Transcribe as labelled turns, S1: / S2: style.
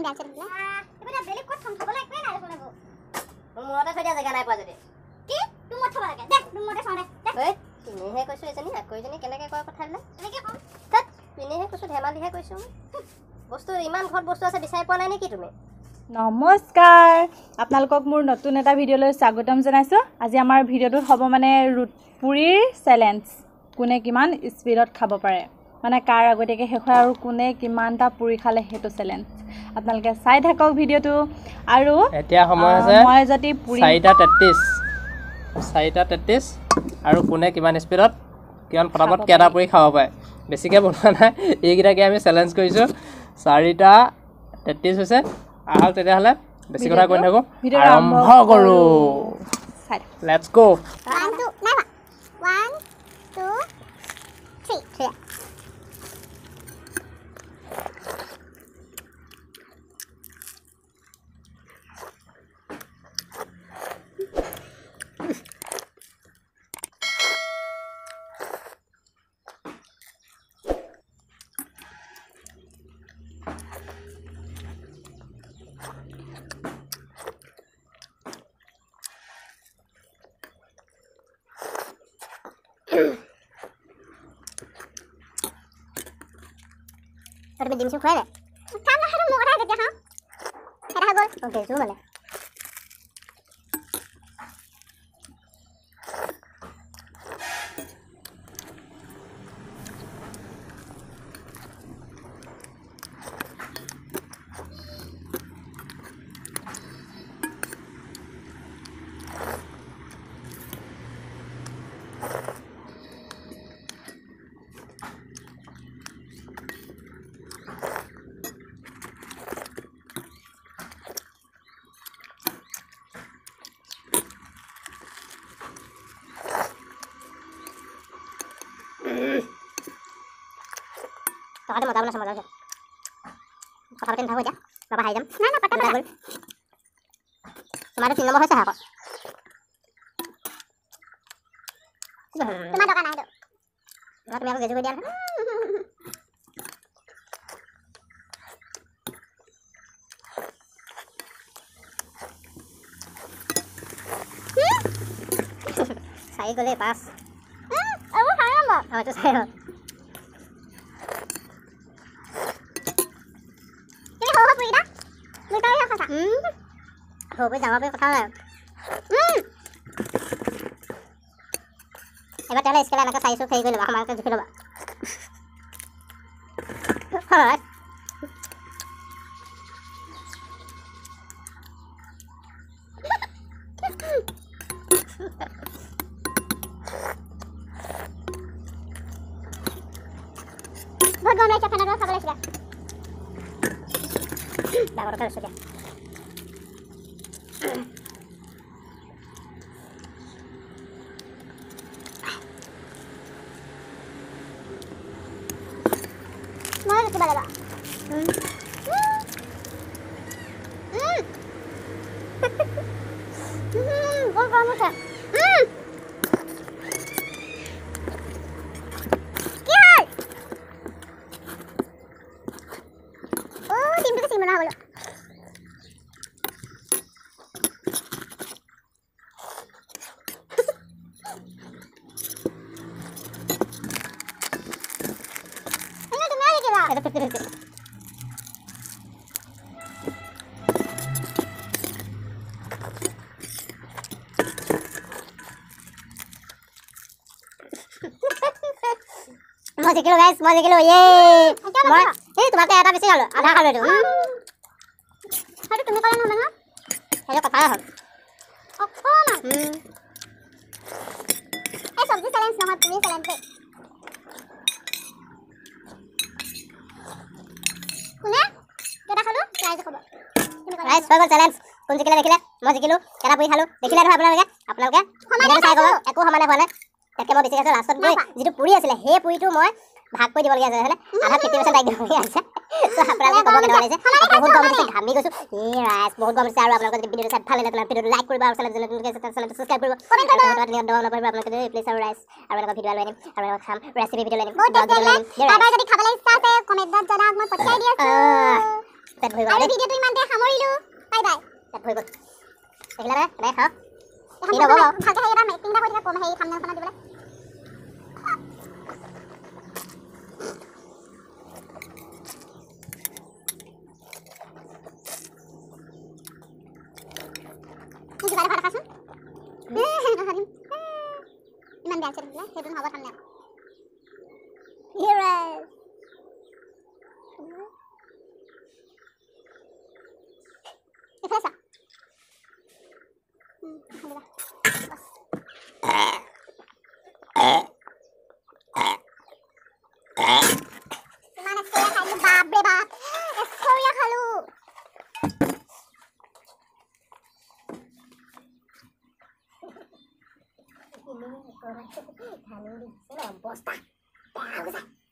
S1: Dance কৰিলে এটা বেলেগ ক'ত থম থবলৈ একোৱে নাই দেখোন এইবোৰ
S2: মতে থৈ দিয়া জেগা নাই পোৱা যদি
S1: কি ৰুমত থব লাগে দে ৰুমতে থওঁ দে
S2: ঐ তুমিহে কৈছো এজনী আকৌ এজনী কেনেকৈ কয় কথা দিলে
S1: এনেকৈ কওঁ
S2: তাত তুমিহে কৈছো ধেমালিহে কৈছো বস্তু ইমান ঘৰত বস্তু আছে বিচাৰি পোৱা নাই নেকি তুমি
S3: নমস্কাৰ আপোনালোকক মোৰ নতুন এটা ভিডিঅ'লৈ স্বাগতম জনাইছোঁ আজি আমাৰ ভিডিঅ'টোত হ'ব মানে পুৰীৰ চেলেঞ্জ কোনে কিমান স্পীডত খাব পাৰে মানে কাৰ আগতীয়াকৈ শেষ হয় আৰু কোনে কিমানটা পুৰি খালে সেইটো চেলেঞ্জ আপোনালোকে চাই থাকক ভিডিঅ'টো আৰু
S4: এতিয়া সময় আছে
S3: মই যদি পুৰি
S4: 4:33 আৰু কোনে কিমান স্পীডত কিমান ফটাফট কেইটা পুৰি খাব পাৰে বেছিকৈ বনোৱা নাই এইকেইটাকে আমি চেলেঞ্জ কৰিছোঁ 4:33 হৈছে আহক তেতিয়াহ'লে বেছি কথা কৈ নাথাকোঁ আৰম্ভ কৰোঁ লেটছ গো
S1: 1 2 নাই 1 2 3
S2: তুমি ডিম চিম খুৱাই নাই
S1: কাম না হেতু মোৰ কথা কেতিয়া খাওঁ এটা গ'ল
S2: গেছো মানে Tao ada mau tahu sama lagi. Kau tahu tahu aja. Berapa hari jam?
S1: Mana patah
S2: Gol. Kemarin film apa sih kok?
S1: Cuma dokan itu.
S2: Nggak kami aku gaji dia. Saya golnya pas.
S1: Aku sayang mbak.
S2: Oh itu saya. Thôi bây giờ nó có là em bắt cháu này cái này nó có xay số khi cái là không ăn cái gì đâu ạ rồi
S1: बहुत गम लागছে ফেনাটো খাব লাগিছিল
S2: ডাঙৰ কথা আছে
S1: মই কিবা লাগা বহুত গৰম আছে
S2: Ada putih-putih. Mau sekilo guys, mau sekilo. Yeay. Ini tomatnya ada besi kalau ada kalau itu.
S1: Aduh, তুমি কলা নহয় না
S2: Ayo kepala.
S1: অকমান এই সবজি চ্যালেঞ্জ নহয় পুৰি চ্যালেঞ্জ কোনে কেটা খালো ৰাইজ খাব
S2: Guys, হৈ গ'ল চ্যালেঞ্জ কোন জিকিলে দেখিলে মই জিকিলো কেটা পুৰি খালো দেখিলে নহয় আপোনালোকে ভিডিঅ'টো চাই গ'ল একো সমানে হোৱা নাই তাকে মই বেছি আছে লাষ্টত গৈ যিটো পুৰি আছিলে সেই পুৰিটো মই ভাগ কৰি দিবলগীয়া আছে হয়নে আধা 50% দাইক দিবলগীয়া আছে তো আপোনালোকে ক'ব কেনেকুৱা লাগিছে বহুত গৰম দিছে ঘামি গৈছো ৰাইজ বহুত গৰম দিছে আৰু আপোনালোকে যদি ভিডিঅ'টো চাই ভাল লাগিলে ভিডিঅ'টো লাইক কৰিব আৰু চেনেলটো সাবস্ক্ৰাইব কৰিব কমেণ্ট কৰিব দবাব নকৰিব আপোনালোকে প্লিজ আৰু ৰাইজ আৰু এনেকুৱা ভিডিঅ' লৈ আনিম আৰু এনেকুৱা খাম ৰেচিপি ভিডিঅ' লৈ আনিম
S1: বহুত টেষ্টি লাগে কাৰোবাৰ যদি খাবলৈ ইচ্ছা আছে কমেণ্টত জনাওক মই পঠিয়াই দি আছো
S2: পেট ভৰি গ'ল
S1: আৰু ভিডিঅ'টো ইমানতে সামৰিলো বাই বাই
S2: পেট ভৰি গ'ল দেখিলা নে কেনেকৈ খাওঁ
S1: ভালকে
S2: এই নবৌ
S1: সেই এটা মেকিংটা কৰি দিবা কম সেই থাম্বনেলখনত দিবলৈ কিবা এটা খাচোন ইমান বেয়া চলিলে সেইটো নহ'ব থাম্বনেল
S2: Here
S1: এইফালে চা ইমান এস্কৰীয়া খালো বাপৰে বাপ এস্কৰীয়া খালো
S2: বস্তা